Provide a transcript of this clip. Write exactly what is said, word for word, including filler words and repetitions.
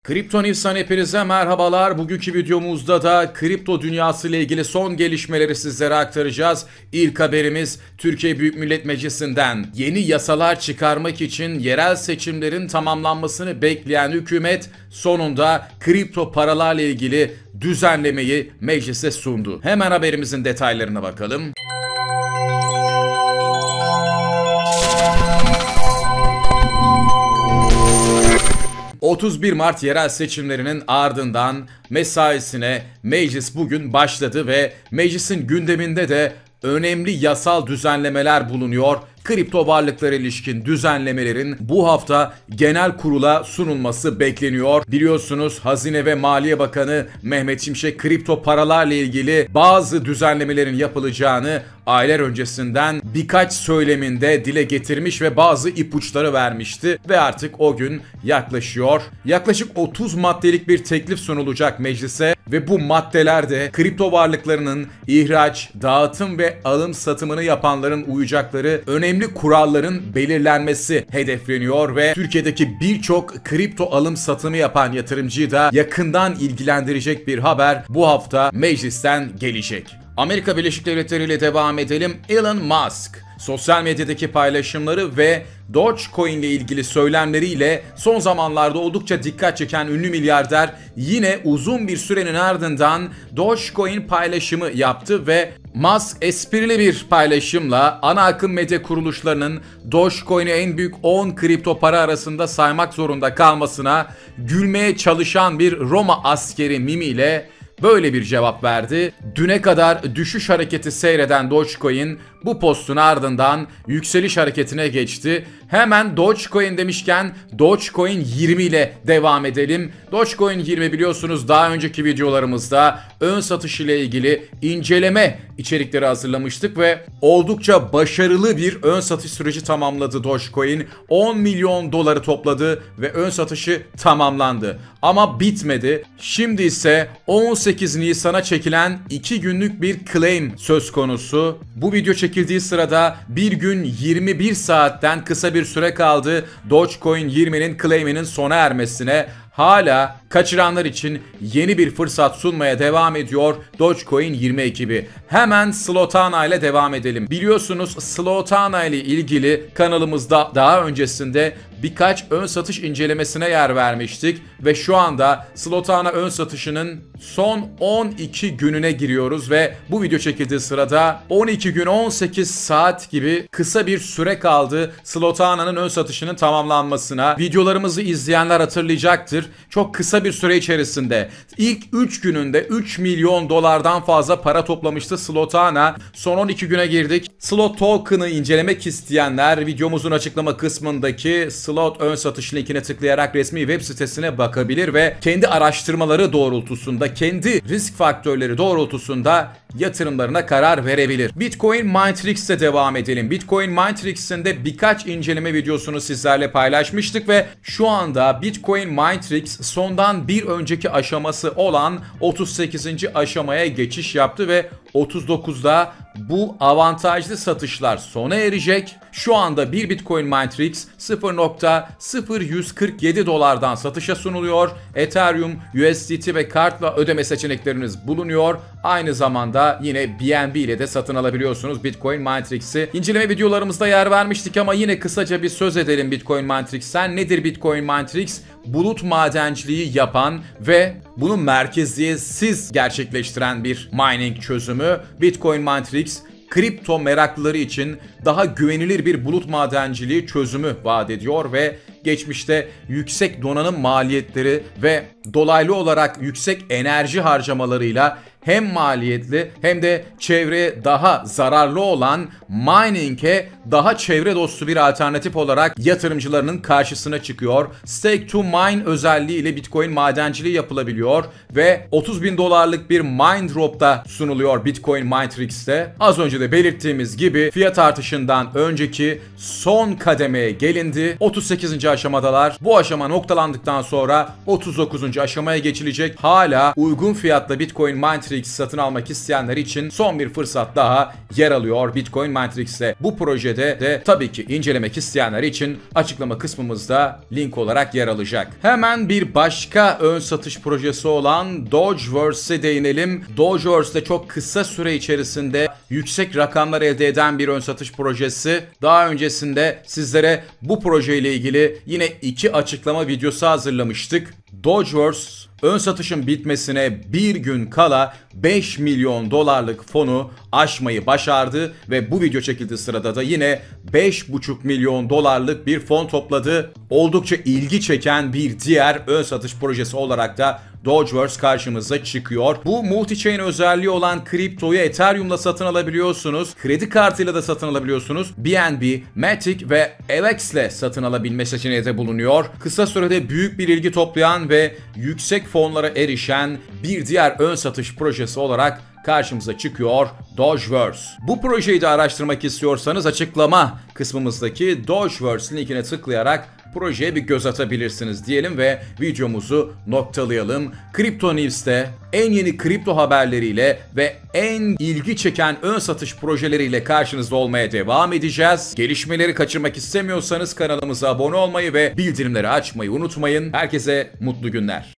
Kripto News'tan hepinize merhabalar. Bugünkü videomuzda da kripto dünyası ile ilgili son gelişmeleri sizlere aktaracağız. İlk haberimiz Türkiye Büyük Millet Meclisi'nden. Yeni yasalar çıkarmak için yerel seçimlerin tamamlanmasını bekleyen hükümet sonunda kripto paralarla ilgili düzenlemeyi meclise sundu. Hemen haberimizin detaylarına bakalım. otuz bir Mart yerel seçimlerinin ardından mesaisine meclis bugün başladı ve meclisin gündeminde de önemli yasal düzenlemeler bulunuyor. Kripto varlıklara ilişkin düzenlemelerin bu hafta genel kurula sunulması bekleniyor. Biliyorsunuz Hazine ve Maliye Bakanı Mehmet Şimşek kripto paralarla ilgili bazı düzenlemelerin yapılacağını aylar öncesinden birkaç söyleminde dile getirmiş ve bazı ipuçları vermişti ve artık o gün yaklaşıyor. Yaklaşık otuz maddelik bir teklif sunulacak meclise ve bu maddelerde kripto varlıklarının ihraç, dağıtım ve alım satımını yapanların uyacakları önemli kuralların belirlenmesi hedefleniyor ve Türkiye'deki birçok kripto alım satımı yapan yatırımcıyı da yakından ilgilendirecek bir haber bu hafta meclisten gelecek. Amerika Birleşik Devletleri ile devam edelim. Elon Musk sosyal medyadaki paylaşımları ve Dogecoin ile ilgili söylemleriyle son zamanlarda oldukça dikkat çeken ünlü milyarder yine uzun bir sürenin ardından Dogecoin paylaşımı yaptı ve Musk esprili bir paylaşımla ana akım medya kuruluşlarının Dogecoin'i en büyük on kripto para arasında saymak zorunda kalmasına gülmeye çalışan bir Roma askeri mimiyle böyle bir cevap verdi. Düne kadar düşüş hareketi seyreden Dogecoin bu postun ardından yükseliş hareketine geçti. Hemen Dogecoin demişken Dogecoin yirmi ile devam edelim. Dogecoin yirmi biliyorsunuz daha önceki videolarımızda ön satış ile ilgili inceleme içerikleri hazırlamıştık ve oldukça başarılı bir ön satış süreci tamamladı Dogecoin. on milyon doları topladı ve ön satışı tamamlandı. Ama bitmedi. Şimdi ise on sekiz Nisan'a çekilen iki günlük bir claim söz konusu. Bu video çekildiği sırada bir gün yirmi bir saatten kısa bir süre kaldı Dogecoin yirminin claim'inin sona ermesine. Hala kaçıranlar için yeni bir fırsat sunmaya devam ediyor Dogecoin yirmi ekibi. Hemen Slotana ile devam edelim. Biliyorsunuz Slotana ile ilgili kanalımızda daha öncesinde birkaç ön satış incelemesine yer vermiştik ve şu anda Slotana ön satışının son on iki gününe giriyoruz ve bu video çekildiği sırada on iki gün on sekiz saat gibi kısa bir süre kaldı Slotana'nın ön satışının tamamlanmasına. Videolarımızı izleyenler hatırlayacaktır. Çok kısa bir süre içerisinde ilk üç gününde üç milyon dolardan fazla para toplamıştı Slotana. Son on iki güne girdik. Slot Token'ı incelemek isteyenler videomuzun açıklama kısmındaki Slot ön satış linkine tıklayarak resmi web sitesine bakabilir ve kendi araştırmaları doğrultusunda, kendi risk faktörleri doğrultusunda yatırımlarına karar verebilir. Bitcoin Minetrix'te devam edelim. Bitcoin Minetrix'in de birkaç inceleme videosunu sizlerle paylaşmıştık ve şu anda Bitcoin Minetrix sondan bir önceki aşaması olan otuz sekizinci aşamaya geçiş yaptı ve otuz dokuzda bu avantajlı satışlar sona erecek. Şu anda bir Bitcoin Minetrix sıfır nokta sıfır yüz kırk yedi dolardan satışa sunuluyor. Ethereum, U S D T ve kartla ödeme seçenekleriniz bulunuyor. Aynı zamanda yine B N B ile de satın alabiliyorsunuz Bitcoin Minetrix'i. İnceleme videolarımızda yer vermiştik ama yine kısaca bir söz edelim Bitcoin Minetrix'ten. Nedir Bitcoin Minetrix? Bulut madenciliği yapan ve bunu merkeziyetsiz gerçekleştiren bir mining çözümü. Bitcoin Minetrix kripto meraklıları için daha güvenilir bir bulut madenciliği çözümü vaat ediyor ve geçmişte yüksek donanım maliyetleri ve dolaylı olarak yüksek enerji harcamalarıyla hem maliyetli hem de çevreye daha zararlı olan mining'e daha çevre dostu bir alternatif olarak yatırımcılarının karşısına çıkıyor. Stake to mine özelliği ile Bitcoin madenciliği yapılabiliyor ve otuz bin dolarlık bir mine drop da sunuluyor Bitcoin Minetrix'te. Az önce de belirttiğimiz gibi fiyat artışından önceki son kademeye gelindi. otuz sekizinci aşamadalar. Bu aşama noktalandıktan sonra otuz dokuzuncu aşamaya geçilecek. Hala uygun fiyatla Bitcoin Minetrix Matrix satın almak isteyenler için son bir fırsat daha yer alıyor Bitcoin Matrix'te. Bu projede de tabii ki incelemek isteyenler için açıklama kısmımızda link olarak yer alacak. Hemen bir başka ön satış projesi olan Dogeverse'e değinelim. Dogeverse de çok kısa süre içerisinde yüksek rakamlar elde eden bir ön satış projesi. Daha öncesinde sizlere bu projeyle ilgili yine iki açıklama videosu hazırlamıştık. Dogeverse ön satışın bitmesine bir gün kala beş milyon dolarlık fonu aşmayı başardı ve bu video çekildiği sırada da yine beş buçuk milyon dolarlık bir fon topladı. Oldukça ilgi çeken bir diğer ön satış projesi olarak da Dogeverse karşımıza çıkıyor. Bu multi-chain özelliği olan kriptoyu Ethereum'la satın alabiliyorsunuz. Kredi kartıyla da satın alabiliyorsunuz. B N B, Matic ve L X ile satın alabilme seçeneği de bulunuyor. Kısa sürede büyük bir ilgi toplayan ve yüksek fonlara erişen bir diğer ön satış projesi olarak karşımıza çıkıyor Dogeverse. Bu projeyi de araştırmak istiyorsanız açıklama kısmımızdaki Dogeverse linkine tıklayarak projeye bir göz atabilirsiniz diyelim ve videomuzu noktalayalım. Crypto News'te en yeni kripto haberleriyle ve en ilgi çeken ön satış projeleriyle karşınızda olmaya devam edeceğiz. Gelişmeleri kaçırmak istemiyorsanız kanalımıza abone olmayı ve bildirimleri açmayı unutmayın. Herkese mutlu günler.